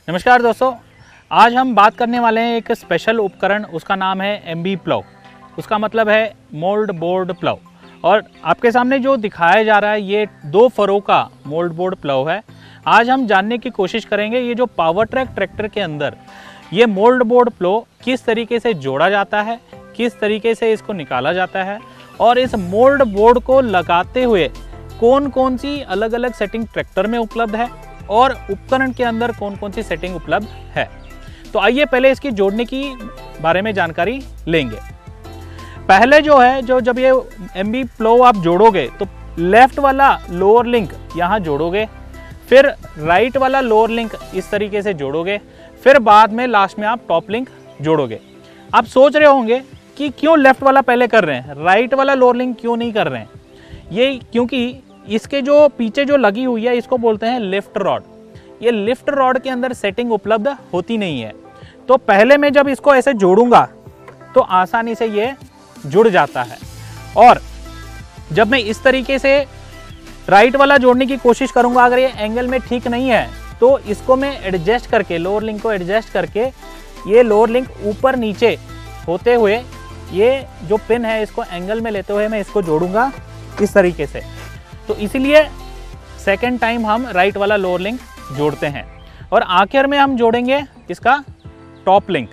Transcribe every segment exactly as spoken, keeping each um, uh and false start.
नमस्कार दोस्तों, आज हम बात करने वाले हैं एक स्पेशल उपकरण। उसका नाम है एमबी प्लाउ। उसका मतलब है मोल्ड बोर्ड प्लाउ। और आपके सामने जो दिखाया जा रहा है ये दो फरों का मोल्ड बोर्ड प्लाउ है। आज हम जानने की कोशिश करेंगे ये जो पावर ट्रैक ट्रैक्टर के अंदर ये मोल्ड बोर्ड प्लाउ किस तरीके से जोड़ा जाता है, किस तरीके से इसको निकाला जाता है और इस मोल्ड बोर्ड को लगाते हुए कौन कौन सी अलग अलग सेटिंग ट्रैक्टर में उपलब्ध है और उपकरण के अंदर कौन कौन सी सेटिंग उपलब्ध है। तो आइए पहले इसकी जोड़ने की बारे में जानकारी लेंगे। पहले जो है जो जब ये एमबी प्लाउ आप जोड़ोगे तो लेफ्ट वाला लोअर लिंक यहाँ जोड़ोगे, फिर राइट वाला लोअर लिंक इस तरीके से जोड़ोगे, फिर बाद में लास्ट में आप टॉप लिंक जोड़ोगे। आप सोच रहे होंगे कि क्यों लेफ्ट वाला पहले कर रहे हैं, राइट वाला लोअर लिंक क्यों नहीं कर रहे हैं। ये क्योंकि इसके जो पीछे जो लगी हुई है इसको बोलते हैं लिफ्ट रॉड। ये लिफ्ट रॉड के अंदर सेटिंग उपलब्ध होती नहीं है। तो पहले मैं जब इसको ऐसे जोड़ूंगा तो आसानी से ये जुड़ जाता है, और जब मैं इस तरीके से राइट वाला जोड़ने की कोशिश करूंगा, अगर ये एंगल में ठीक नहीं है तो इसको मैं एडजस्ट करके लोअर लिंक को एडजस्ट करके ये लोअर लिंक ऊपर नीचे होते हुए ये जो पिन है इसको एंगल में लेते हुए मैं इसको जोड़ूंगा इस तरीके से। तो इसीलिए सेकेंड टाइम हम राइट वाला लोअर लिंक जोड़ते हैं और आखिर में हम जोड़ेंगे इसका टॉप लिंक।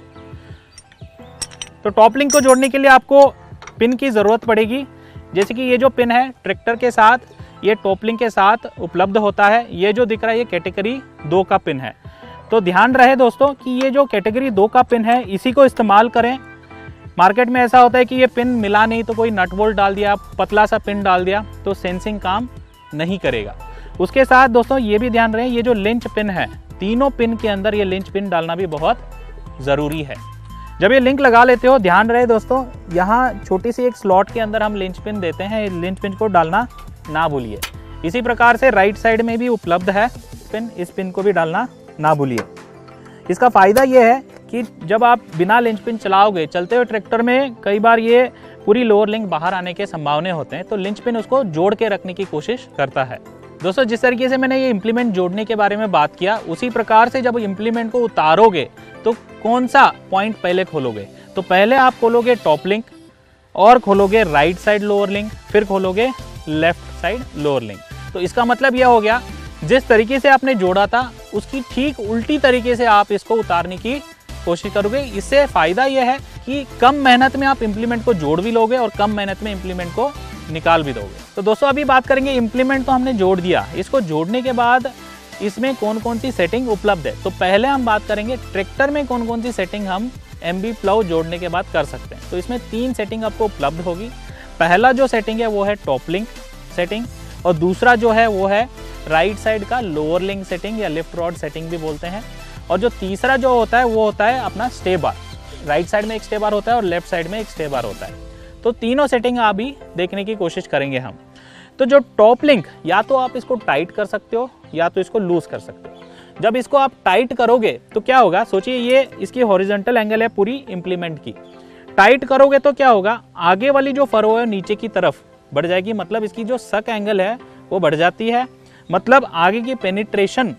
तो टॉप लिंक को जोड़ने के लिए आपको पिन की ज़रूरत पड़ेगी। जैसे कि ये जो पिन है ट्रैक्टर के साथ ये टॉप लिंक के साथ उपलब्ध होता है। ये जो दिख रहा है ये कैटेगरी दो का पिन है। तो ध्यान रहे दोस्तों कि ये जो कैटेगरी दो का पिन है इसी को इस्तेमाल करें। मार्केट में ऐसा होता है कि ये पिन मिला नहीं तो कोई नट बोल्ट डाल दिया, पतला सा पिन डाल दिया तो सेंसिंग काम नहीं करेगा। उसके साथ दोस्तों ये भी ध्यान रहे ये जो लिंच पिन है, तीनों पिन के अंदर ये लिंच पिन डालना भी बहुत ज़रूरी है। जब ये लिंक लगा लेते हो ध्यान रहे दोस्तों यहाँ छोटी सी एक स्लॉट के अंदर हम लिंच पिन देते हैं, लिंच पिन को डालना ना भूलिए। इसी प्रकार से राइट साइड में भी उपलब्ध है पिन, इस पिन को भी डालना ना भूलिए। इसका फ़ायदा ये है कि जब आप बिना लिंच पिन चलाओगे, चलते हुए ट्रैक्टर में कई बार ये पूरी लोअर लिंक बाहर आने के संभावना होते हैं, तो लिंच पिन उसको जोड़ के रखने की कोशिश करता है। दोस्तों जिस तरीके से मैंने ये इम्प्लीमेंट जोड़ने के बारे में बात किया उसी प्रकार से जब इम्प्लीमेंट को उतारोगे तो कौन सा पॉइंट पहले खोलोगे। तो पहले आप खोलोगे टॉप लिंक और खोलोगे राइट साइड लोअर लिंक, फिर खोलोगे लेफ्ट साइड लोअर लिंक। तो इसका मतलब यह हो गया जिस तरीके से आपने जोड़ा था उसकी ठीक उल्टी तरीके से आप इसको उतारने की कोशिश करोगे। इससे फ़ायदा यह है कि कम मेहनत में आप इम्प्लीमेंट को जोड़ भी लोगे और कम मेहनत में इम्प्लीमेंट को निकाल भी दोगे। तो दोस्तों अभी बात करेंगे इम्प्लीमेंट तो हमने जोड़ दिया, इसको जोड़ने के बाद इसमें कौन कौन सी सेटिंग उपलब्ध है। तो पहले हम बात करेंगे ट्रैक्टर में कौन कौन सी सेटिंग हम एमबी प्लाउ जोड़ने के बाद कर सकते हैं। तो इसमें तीन सेटिंग आपको उपलब्ध होगी। पहला जो सेटिंग है वो है टॉप लिंक सेटिंग, और दूसरा जो है वो है राइट साइड का लोअर लिंक सेटिंग या लिफ्ट रॉड सेटिंग भी बोलते हैं, और जो तीसरा जो होता है वो होता है अपना स्टे बार। राइट साइड में एक स्टे बार होता है और लेफ्ट साइड में एक स्टे बार होता है। तो तीनों सेटिंग अभी देखने की कोशिश करेंगे हम। तो जो टॉप लिंक या तो आप इसको टाइट कर सकते हो या तो इसको लूज कर सकते हो। जब इसको आप टाइट करोगे तो क्या होगा, सोचिए ये इसकी हॉरिजॉन्टल एंगल है पूरी इम्प्लीमेंट की। टाइट करोगे तो क्या होगा, आगे वाली जो फरो है नीचे की तरफ बढ़ जाएगी, मतलब इसकी जो सक एंगल है वो बढ़ जाती है, मतलब आगे की पेनिट्रेशन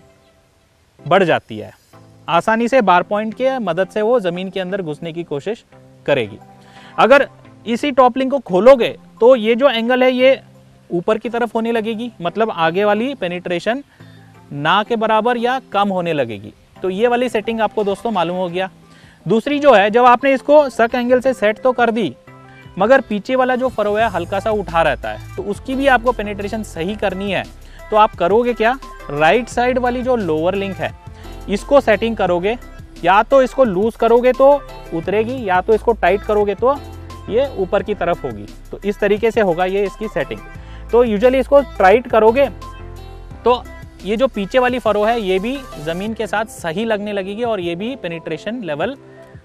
बढ़ जाती है। आसानी से बार पॉइंट के मदद से वो ज़मीन के अंदर घुसने की कोशिश करेगी। अगर इसी टॉप लिंक को खोलोगे तो ये जो एंगल है ये ऊपर की तरफ होने लगेगी, मतलब आगे वाली पेनिट्रेशन ना के बराबर या कम होने लगेगी। तो ये वाली सेटिंग आपको दोस्तों मालूम हो गया। दूसरी जो है, जब आपने इसको सक एंगल से सेट तो कर दी मगर पीछे वाला जो फरो है हल्का सा उठा रहता है, तो उसकी भी आपको पेनिट्रेशन सही करनी है। तो आप करोगे क्या, राइट साइड वाली जो लोअर लिंक है इसको सेटिंग करोगे, या तो इसको लूज करोगे तो उतरेगी या तो इसको टाइट करोगे तो ये ऊपर की तरफ होगी। तो इस तरीके से होगा ये इसकी सेटिंग। तो यूजुअली इसको टाइट करोगे तो ये जो पीछे वाली फरो है ये भी ज़मीन के साथ सही लगने लगेगी और ये भी पेनिट्रेशन लेवल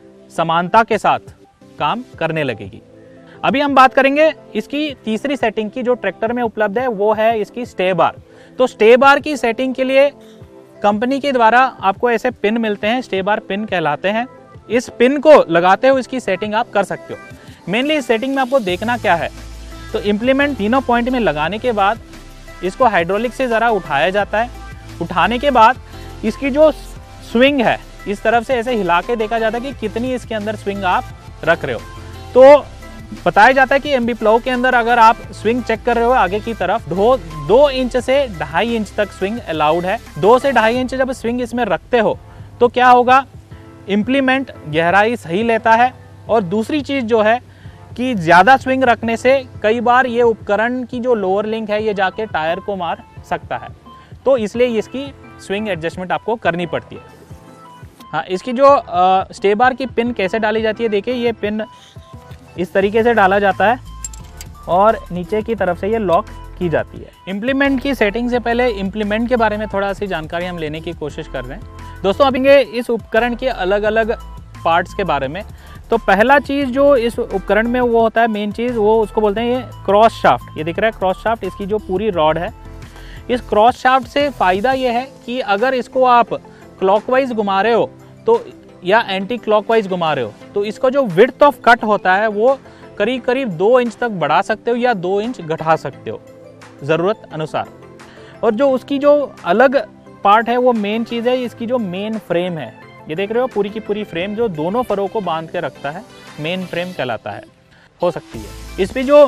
समानता के साथ काम करने लगेगी। अभी हम बात करेंगे इसकी तीसरी सेटिंग की जो ट्रैक्टर में उपलब्ध है, वो है इसकी स्टे बार। तो स्टे बार की सेटिंग के लिए कंपनी के द्वारा आपको ऐसे पिन मिलते हैं, स्टे बार पिन कहलाते हैं। इस पिन को लगाते हुए इसकी सेटिंग आप कर सकते हो। मेनली इस सेटिंग में आपको देखना क्या है, तो इम्प्लीमेंट तीनों पॉइंट में लगाने के बाद इसको हाइड्रोलिक से ज़रा उठाया जाता है। उठाने के बाद इसकी जो स्विंग है, इस तरफ से ऐसे हिला के देखा जाता है कि कितनी इसके अंदर स्विंग आप रख रहे हो। तो बताया जाता है कि एमबी प्लो के अंदर अगर आप स्विंग चेक कर रहे हो आगे की तरफ, दो दो इंच से ढाई इंच तक स्विंग अलाउड है। दो से ढाई इंच जब स्विंग इसमें रखते हो तो क्या होगा, इम्प्लीमेंट गहराई सही लेता है। और दूसरी चीज़ जो है कि ज़्यादा स्विंग रखने से कई बार ये उपकरण की जो लोअर लिंक है ये जाके टायर को मार सकता है, तो इसलिए इसकी स्विंग एडजस्टमेंट आपको करनी पड़ती है। हाँ, इसकी जो स्टे बार की पिन कैसे डाली जाती है, देखिए ये पिन इस तरीके से डाला जाता है और नीचे की तरफ से ये लॉक की जाती है। इम्प्लीमेंट की सेटिंग से पहले इम्प्लीमेंट के बारे में थोड़ा सी जानकारी हम लेने की कोशिश कर रहे हैं दोस्तों। अब इस उपकरण के अलग अलग पार्ट्स के बारे में, तो पहला चीज़ जो इस उपकरण में वो होता है, मेन चीज़ वो उसको बोलते हैं ये क्रॉस शाफ्ट। ये दिख रहा है क्रॉस शाफ्ट, इसकी जो पूरी रॉड है। इस क्रॉस शाफ्ट से फ़ायदा ये है कि अगर इसको आप क्लॉकवाइज घुमा रहे हो तो या एंटी क्लॉकवाइज घुमा रहे हो तो इसका जो विड्थ ऑफ कट होता है वो करीब करीब दो इंच तक बढ़ा सकते हो या दो इंच घटा सकते हो ज़रूरत अनुसार। और जो उसकी जो अलग पार्ट है वो मेन चीज़ है, इसकी जो मेन फ्रेम है, ये देख रहे हो पूरी की पूरी फ्रेम जो दोनों फरों को बांध के रखता है, मेन फ्रेम कहलाता है, हो सकती है। इस पर जो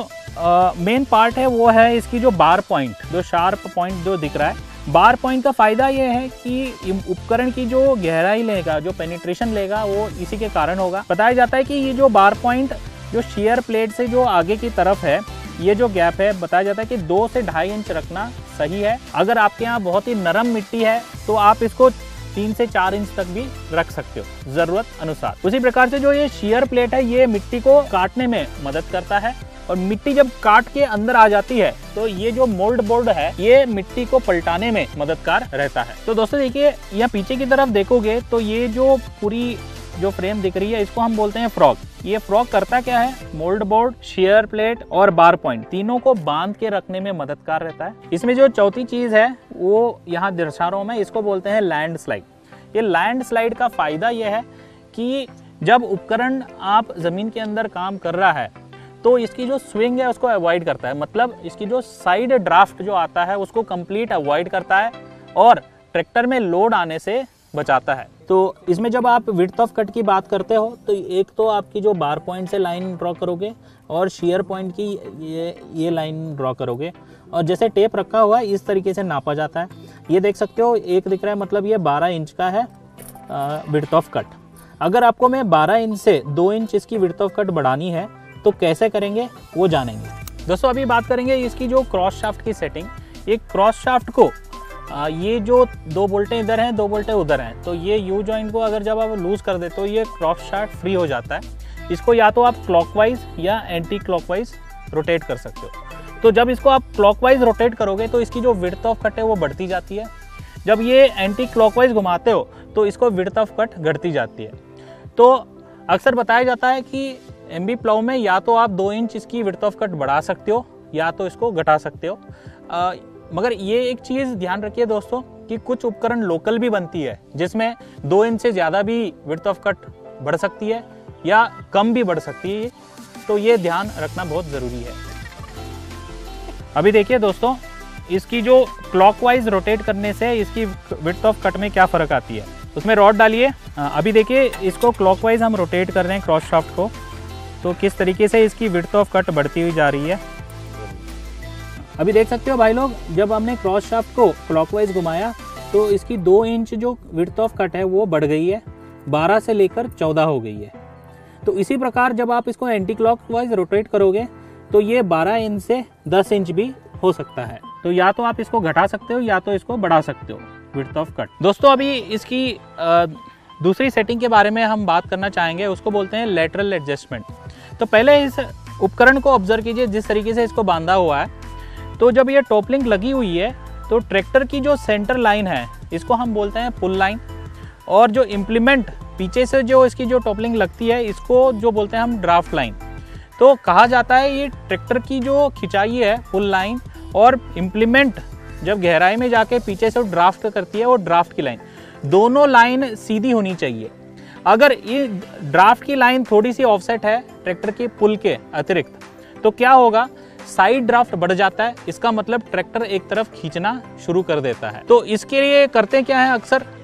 मेन पार्ट है वो है इसकी जो बार पॉइंट, जो शार्प पॉइंट जो दिख रहा है। बार पॉइंट का फ़ायदा ये है कि उपकरण की जो गहराई लेगा, जो पेनिट्रेशन लेगा वो इसी के कारण होगा। बताया जाता है कि ये जो बार पॉइंट जो शेयर प्लेट से जो आगे की तरफ है, ये जो गैप है, बताया जाता है कि दो से ढाई इंच रखना सही है। अगर आपके यहाँ बहुत ही नरम मिट्टी है तो आप इसको तीन से चार इंच तक भी रख सकते हो ज़रूरत अनुसार। उसी प्रकार से जो ये शेयर प्लेट है ये मिट्टी को काटने में मदद करता है, और मिट्टी जब काट के अंदर आ जाती है तो ये जो मोल्ड बोर्ड है ये मिट्टी को पलटाने में मददगार रहता है। तो दोस्तों देखिए, यहाँ पीछे की तरफ देखोगे तो ये जो पूरी जो फ्रेम दिख रही है इसको हम बोलते हैं फ्रॉग। ये फ्रॉग करता क्या है, मोल्ड बोर्ड, शेयर प्लेट और बार पॉइंट तीनों को बांध के रखने में मददगार रहता है। इसमें जो चौथी चीज है वो यहाँ दर्शा रहा हूं मैं, इसको बोलते हैं लैंड स्लाइड। ये लैंड स्लाइड का फायदा ये है कि जब उपकरण आप जमीन के अंदर काम कर रहा है तो इसकी जो स्विंग है उसको अवॉइड करता है, मतलब इसकी जो साइड ड्राफ्ट जो आता है उसको कंप्लीट अवॉइड करता है और ट्रैक्टर में लोड आने से बचाता है। तो इसमें जब आप विड्थ ऑफ कट की बात करते हो तो एक तो आपकी जो बार पॉइंट से लाइन ड्रॉ करोगे और शेयर पॉइंट की ये ये लाइन ड्रॉ करोगे, और जैसे टेप रखा हुआ है इस तरीके से नापा जाता है। ये देख सकते हो एक दिख रहा है, मतलब ये बारह इंच का है विड्थ ऑफ कट। अगर आपको मैं बारह इंच से दो इंच इसकी विड्थ ऑफ कट बढ़ानी है तो कैसे करेंगे वो जानेंगे दोस्तों। अभी बात करेंगे इसकी जो क्रॉस शाफ्ट की सेटिंग। ये क्रॉस शाफ्ट को आ, ये जो दो बोल्टें इधर हैं, दो बोल्टें उधर हैं, तो ये यू जॉइंट को अगर जब आप लूज कर दे तो ये क्रॉस शाफ्ट फ्री हो जाता है। इसको या तो आप क्लॉकवाइज या एंटी क्लॉकवाइज रोटेट कर सकते हो। तो जब इसको आप क्लॉकवाइज रोटेट करोगे तो इसकी जो विड्थ ऑफ कट है वो बढ़ती जाती है। जब ये एंटी क्लॉकवाइज घुमाते हो तो इसको विड्थ ऑफ कट घटती जाती है। तो अक्सर बताया जाता है कि एमबी प्लो में या तो आप दो इंच इसकी विड्थ ऑफ कट बढ़ा सकते हो या तो इसको घटा सकते हो। आ, मगर ये एक चीज़ ध्यान रखिए दोस्तों कि कुछ उपकरण लोकल भी बनती है जिसमें दो इंच से ज़्यादा भी विड्थ ऑफ कट बढ़ सकती है या कम भी बढ़ सकती है, तो ये ध्यान रखना बहुत ज़रूरी है। अभी देखिए दोस्तों, इसकी जो क्लॉकवाइज रोटेट करने से इसकी विड्थ ऑफ कट में क्या फ़र्क आती है। उसमें रॉड डालिए। अभी देखिए इसको क्लॉकवाइज हम रोटेट कर रहे हैं क्रॉस शाफ्ट को, तो किस तरीके से इसकी विड्थ ऑफ कट बढ़ती हुई जा रही है। अभी देख सकते हो भाई लोग, जब हमने क्रॉस शाफ्ट को क्लॉकवाइज घुमाया तो इसकी दो इंच जो विड्थ ऑफ कट है वो बढ़ गई है, बारह से लेकर चौदह हो गई है। तो इसी प्रकार जब आप इसको एंटी क्लॉकवाइज रोटेट करोगे तो ये बारह इंच से दस इंच भी हो सकता है। तो या तो आप इसको घटा सकते हो या तो इसको बढ़ा सकते हो विड्थ ऑफ कट। दोस्तों अभी इसकी आ, दूसरी सेटिंग के बारे में हम बात करना चाहेंगे, उसको बोलते हैं लेटरल एडजस्टमेंट। तो पहले इस उपकरण को ऑब्जर्व कीजिए जिस तरीके से इसको बांधा हुआ है। तो जब ये टॉपलिंग लगी हुई है तो ट्रैक्टर की जो सेंटर लाइन है इसको हम बोलते हैं पुल लाइन, और जो इम्प्लीमेंट पीछे से जो इसकी जो टॉपलिंग लगती है इसको जो बोलते हैं हम ड्राफ्ट लाइन। तो कहा जाता है ये ट्रैक्टर की जो खिंचाई है पुल लाइन, और इम्प्लीमेंट जब गहराई में जाके पीछे से ड्राफ्ट करती है वो ड्राफ्ट की लाइन, दोनों लाइन सीधी होनी चाहिए। अगर ये ड्राफ्ट की लाइन थोड़ी सी ऑफसेट है ट्रैक्टर के पुल के अतिरिक्त तो क्या होगा, साइड ड्राफ्ट बढ़ जाता है। इसका मतलब ट्रैक्टर एक तरफ खींचना शुरू कर देता है। तो इसके लिए करते क्या है, अक्सर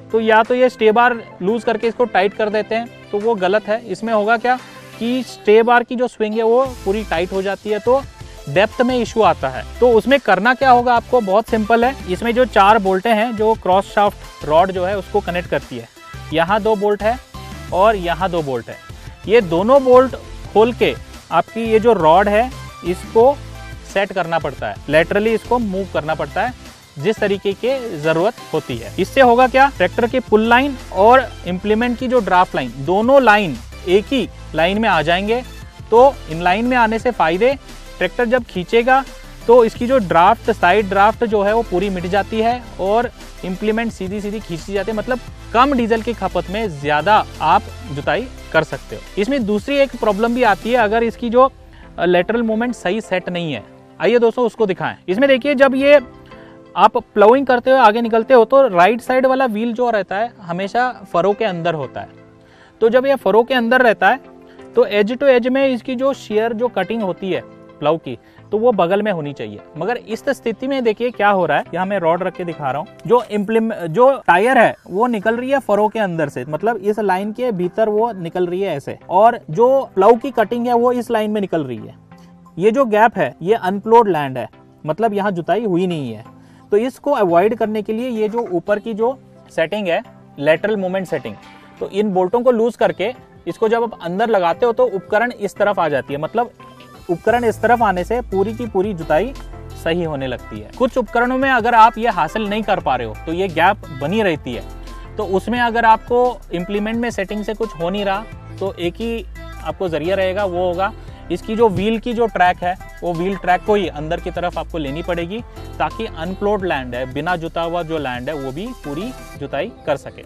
तो या तो ये स्टे बार लूज करके इसको टाइट कर देते हैं, तो वो गलत है। इसमें होगा क्या कि स्टे बार की जो स्विंग है वो पूरी टाइट हो जाती है, तो डेप्थ में इशू आता है। तो उसमें करना क्या होगा आपको, बहुत सिंपल है। इसमें जो चार बोल्टें हैं जो क्रॉस शाफ्ट रॉड जो है उसको कनेक्ट करती है, यहाँ दो बोल्ट है और यहाँ दो बोल्ट है। ये दोनों बोल्ट खोल के आपकी ये जो रॉड है इसको सेट करना पड़ता है, लेटरली इसको मूव करना पड़ता है जिस तरीके की ज़रूरत होती है। इससे होगा क्या, ट्रैक्टर की पुल लाइन और इम्प्लीमेंट की जो ड्राफ्ट लाइन, दोनों लाइन एक ही लाइन में आ जाएंगे। तो इन लाइन में आने से फ़ायदे, ट्रैक्टर जब खींचेगा तो इसकी जो ड्राफ्ट, साइड ड्राफ्ट जो है वो पूरी मिट जाती है और इम्प्लीमेंट सीधी सीधी खींची जाती है, मतलब कम डीजल की खपत में ज़्यादा आप जुताई कर सकते हो। इसमें दूसरी एक प्रॉब्लम भी आती है, अगर इसकी जो लेटरल मूवमेंट सही सेट नहीं है। आइए दोस्तों उसको दिखाएं। इसमें देखिए, जब ये आप प्लाउइंग करते हुए आगे निकलते हो तो राइट साइड वाला व्हील जो रहता है हमेशा फरो के अंदर होता है। तो जब ये फरो के अंदर रहता है तो एज टू एज में इसकी जो शेयर जो कटिंग होती है प्लाउ की, तो वो बगल में होनी चाहिए। मगर इस स्थिति में देखिए क्या हो रहा है, यहाँ मैं रॉड रख के दिखा रहा हूँ, जो इम्प्लीमेंट जो टायर है वो निकल रही है फरो के अंदर से, मतलब इस लाइन के भीतर वो निकल रही है ऐसे, और जो प्लाउ की कटिंग है वो इस लाइन में निकल रही है। ये जो गैप है ये अनप्लोड लैंड है, मतलब यहाँ जुताई हुई नहीं है। तो इसको अवॉइड करने के लिए ये जो ऊपर की जो सेटिंग है, लेटरल मूवमेंट सेटिंग, तो इन बोल्टों को लूज करके इसको जब आप अंदर लगाते हो तो उपकरण इस तरफ आ जाती है, मतलब उपकरण इस तरफ आने से पूरी की पूरी जुताई सही होने लगती है। कुछ उपकरणों में अगर आप ये हासिल नहीं कर पा रहे हो तो ये गैप बनी रहती है, तो उसमें अगर आपको इम्प्लीमेंट में सेटिंग से कुछ हो नहीं रहा तो एक ही आपको जरिया रहेगा, वो होगा इसकी जो व्हील की जो ट्रैक है वो व्हील ट्रैक को ही अंदर की तरफ आपको लेनी पड़ेगी, ताकि अनप्लोड लैंड है, बिना जुता हुआ जो लैंड है वो भी पूरी जुताई कर सके।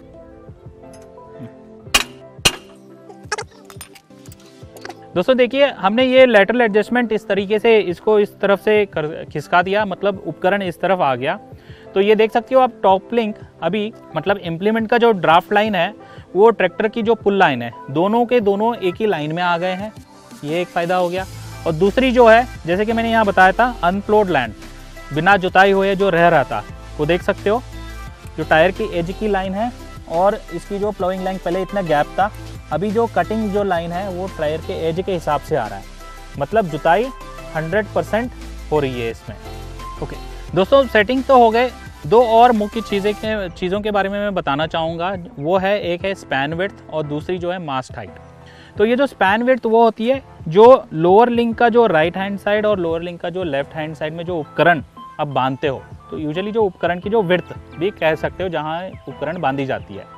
दोस्तों देखिए, हमने ये लेटरल एडजस्टमेंट इस तरीके से इसको इस तरफ से खिसका दिया, मतलब उपकरण इस तरफ आ गया। तो ये देख सकते हो आप, टॉप लिंक अभी मतलब इम्प्लीमेंट का जो ड्राफ्ट लाइन है वो ट्रैक्टर की जो पुल लाइन है, दोनों के दोनों एक ही लाइन में आ गए हैं, ये एक फ़ायदा हो गया। और दूसरी जो है, जैसे कि मैंने यहाँ बताया था, अनप्लोड लैंड, बिना जुताई हुए जो रह रहा था, वो देख सकते हो जो टायर की एज की लाइन है और इसकी जो प्लाउइंग लाइन, पहले इतना गैप था, अभी जो कटिंग जो लाइन है वो टायर के एज के हिसाब से आ रहा है, मतलब जुताई हंड्रेड परसेंट हो रही है इसमें। ओके दोस्तों, सेटिंग तो हो गए। दो और मुख्य चीज़ें के चीज़ों के बारे में मैं बताना चाहूँगा, वो है एक है स्पैन विड्थ और दूसरी जो है मास्ट हाइट। तो ये जो स्पैन विड्थ वो होती है जो लोअर लिंक का जो राइट हैंड साइड और लोअर लिंक का जो लेफ्ट हैंड साइड में जो उपकरण आप बांधते हो, तो यूजुअली जो उपकरण की जो विड्थ भी कह सकते हो जहाँ उपकरण बांधी जाती है।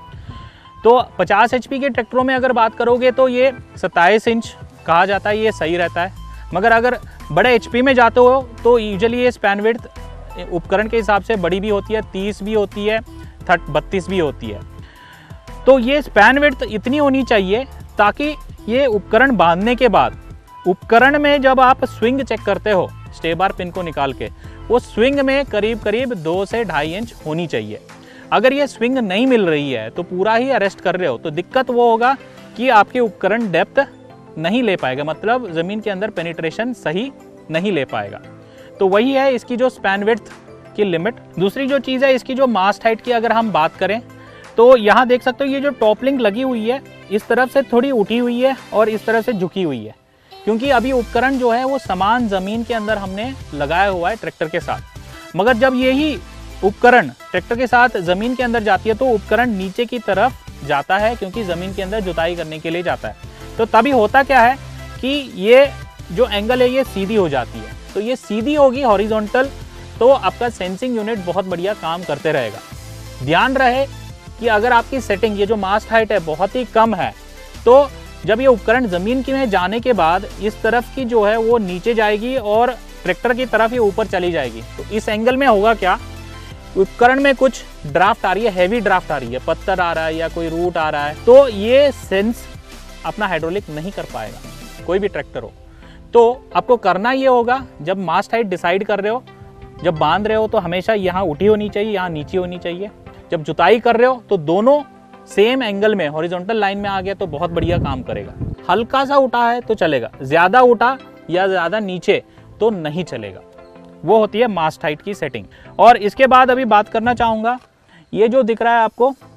तो पचास एचपी के ट्रैक्टरों में अगर बात करोगे तो ये सत्ताईस इंच कहा जाता है, ये सही रहता है। मगर अगर बड़े एचपी में जाते हो तो यूजुअली ये स्पैन विड्थ उपकरण के हिसाब से बड़ी भी होती है, तीस भी होती है, थर्ट बत्तीस भी होती है। तो ये स्पैन विड्थ इतनी होनी चाहिए ताकि ये उपकरण बांधने के बाद उपकरण में जब आप स्विंग चेक करते हो स्टे बार पिन को निकाल के, वो स्विंग में करीब करीब दो से ढाई इंच होनी चाहिए। अगर ये स्विंग नहीं मिल रही है तो पूरा ही अरेस्ट कर रहे हो तो दिक्कत वो होगा कि आपके उपकरण डेप्थ नहीं ले पाएगा, मतलब ज़मीन के अंदर पेनिट्रेशन सही नहीं ले पाएगा। तो वही है इसकी जो स्पैन विड्थ की लिमिट। दूसरी जो चीज़ है इसकी जो मास्ट हाइट की अगर हम बात करें तो यहाँ देख सकते हो ये जो टॉप लिंक लगी हुई है इस तरफ से थोड़ी उठी हुई है और इस तरफ से झुकी हुई है, क्योंकि अभी उपकरण जो है वो समान ज़मीन के अंदर हमने लगाया हुआ है ट्रैक्टर के साथ। मगर जब यही उपकरण ट्रैक्टर के साथ ज़मीन के अंदर जाती है तो उपकरण नीचे की तरफ जाता है, क्योंकि ज़मीन के अंदर जुताई करने के लिए जाता है। तो तभी होता क्या है कि ये जो एंगल है ये सीधी हो जाती है। तो ये सीधी होगी हॉरिजॉन्टल, तो आपका सेंसिंग यूनिट बहुत बढ़िया काम करते रहेगा। ध्यान रहे कि अगर आपकी सेटिंग ये जो मास्ट हाइट है बहुत ही कम है, तो जब ये उपकरण ज़मीन की में जाने के बाद इस तरफ की जो है वो नीचे जाएगी और ट्रैक्टर की तरफ ये ऊपर चली जाएगी। तो इस एंगल में होगा क्या, उपकरण में कुछ ड्राफ्ट आ रही है, हैवी ड्राफ्ट आ रही है, पत्थर आ रहा है या कोई रूट आ रहा है, तो ये सेंस अपना हाइड्रोलिक नहीं कर पाएगा, कोई भी ट्रैक्टर हो। तो आपको करना ये होगा, जब मास्ट हाइट डिसाइड कर रहे हो, जब बांध रहे हो तो हमेशा यहाँ उठी होनी चाहिए, यहाँ नीचे होनी चाहिए। जब जुताई कर रहे हो तो दोनों सेम एंगल में हॉरिजॉन्टल लाइन में आ गया तो बहुत बढ़िया काम करेगा। हल्का सा उठा है तो चलेगा, ज़्यादा उठा या ज़्यादा नीचे तो नहीं चलेगा। वो होती है मास्ट हाइट की सेटिंग। और इसके बाद अभी बात करना चाहूँगा, ये जो दिख रहा है आपको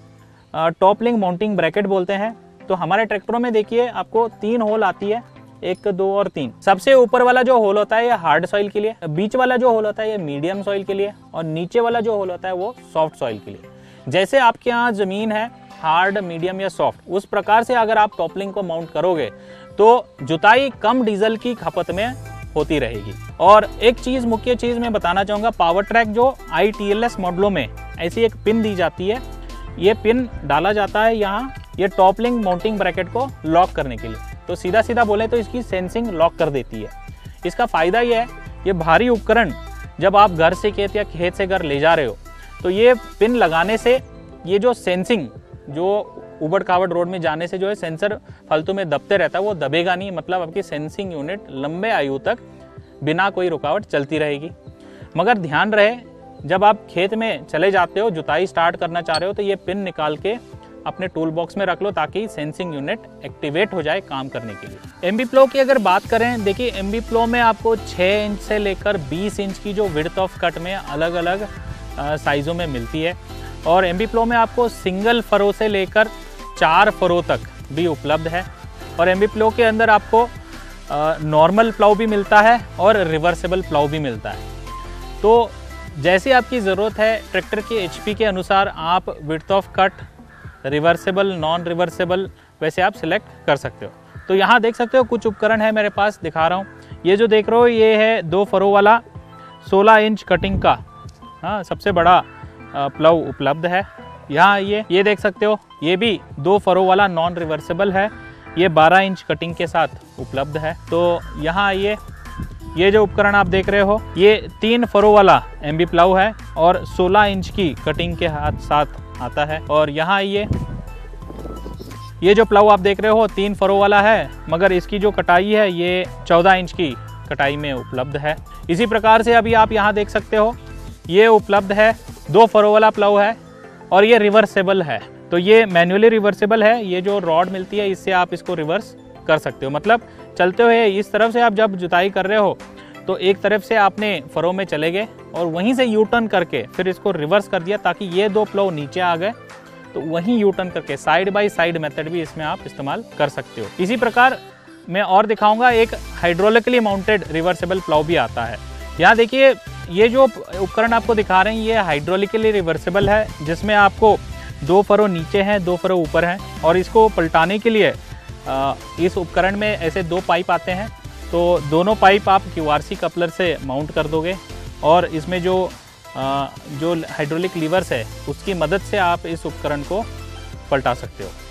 टॉप लिंक माउंटिंग ब्रैकेट बोलते हैं। तो हमारे ट्रैक्टरों में देखिए आपको तीन होल आती है, एक, दो और तीन। सबसे ऊपर वाला जो होल होता है ये हार्ड सॉइल के लिए, बीच वाला जो होल होता है ये मीडियम सॉइल के लिए, और नीचे वाला जो होल होता है वो सॉफ्ट सॉइल के लिए। जैसे आपके यहाँ ज़मीन है हार्ड, मीडियम या सॉफ्ट, उस प्रकार से अगर आप टॉप लिंक को माउंट करोगे तो जुताई कम डीजल की खपत में होती रहेगी। और एक चीज़, मुख्य चीज़ मैं बताना चाहूँगा, पावर ट्रैक जो आई टी एल एस मॉडलों में ऐसी एक पिन दी जाती है, ये पिन डाला जाता है यहाँ ये टॉप लिंक माउंटिंग ब्रैकेट को लॉक करने के लिए। तो सीधा सीधा बोले तो इसकी सेंसिंग लॉक कर देती है। इसका फ़ायदा ये है, ये भारी उपकरण जब आप घर से खेत या खेत से घर ले जा रहे हो तो ये पिन लगाने से ये जो सेंसिंग, जो उबड़ खाबड़ रोड में जाने से जो है सेंसर फालतू में दबते रहता है, वो दबेगा नहीं। मतलब आपकी सेंसिंग यूनिट लंबे आयु तक बिना कोई रुकावट चलती रहेगी। मगर ध्यान रहे, जब आप खेत में चले जाते हो, जुताई स्टार्ट करना चाह रहे हो, तो ये पिन निकाल के अपने टूल बॉक्स में रख लो ताकि सेंसिंग यूनिट एक्टिवेट हो जाए काम करने के लिए। एमबी प्लो की अगर बात करें, देखिए एमबी प्लो में आपको छः इंच से लेकर बीस इंच की जो विड्थ ऑफ कट में अलग अलग साइज़ों में मिलती है। और एमबी प्लो में आपको सिंगल फरो से लेकर चार फरो तक भी उपलब्ध है। और एमबी प्लो के अंदर आपको नॉर्मल प्लाउ भी मिलता है और रिवर्सेबल प्लाउ भी मिलता है। तो जैसी आपकी ज़रूरत है ट्रैक्टर के एचपी के अनुसार आप width of cut, reversible, non reversible, वैसे आप सिलेक्ट कर सकते हो। तो यहाँ देख सकते हो कुछ उपकरण है मेरे पास, दिखा रहा हूँ। ये जो देख रहे हो ये है दो फरो वाला सोलह इंच कटिंग का, हाँ, सबसे बड़ा प्लाउ उपलब्ध है। यहाँ ये ये देख सकते हो, ये भी दो फरो वाला नॉन रिवर्सेबल है, ये बारह इंच कटिंग के साथ उपलब्ध है। तो यहाँ ये ये जो उपकरण आप देख रहे हो ये तीन फरो वाला एमबी प्लाउ है और सोलह इंच की कटिंग के हाथ साथ आता है। और यहाँ ये ये जो प्लाउ आप देख रहे हो तीन फरो वाला है, मगर इसकी जो कटाई है ये चौदह इंच की कटाई में उपलब्ध है। इसी प्रकार से अभी आप यहाँ देख सकते हो ये उपलब्ध है, दो फरो वाला प्लाउ है और ये रिवर्सेबल है। तो ये मैन्युअली रिवर्सेबल है, ये जो रॉड मिलती है इससे आप इसको रिवर्स कर सकते हो। मतलब चलते हुए इस तरफ से आप जब जुताई कर रहे हो तो एक तरफ से आपने फरो में चले गए और वहीं से यू टर्न करके फिर इसको रिवर्स कर दिया ताकि ये दो प्लाउ नीचे आ गए, तो वहीं यू टर्न करके साइड बाय साइड मेथड भी इसमें आप इस्तेमाल कर सकते हो। इसी प्रकार मैं और दिखाऊंगा, एक हाइड्रोलिकली माउंटेड रिवर्सेबल प्लाउ भी आता है। यहाँ देखिए ये जो उपकरण आपको दिखा रहे हैं ये हाइड्रोलिकली रिवर्सेबल है, जिसमें आपको दो फरो नीचे हैं, दो फरो ऊपर हैं। और इसको पलटाने के लिए इस उपकरण में ऐसे दो पाइप आते हैं, तो दोनों पाइप आप क्यूआरसी कपलर से माउंट कर दोगे और इसमें जो जो हाइड्रोलिक लीवर्स है उसकी मदद से आप इस उपकरण को पलटा सकते हो।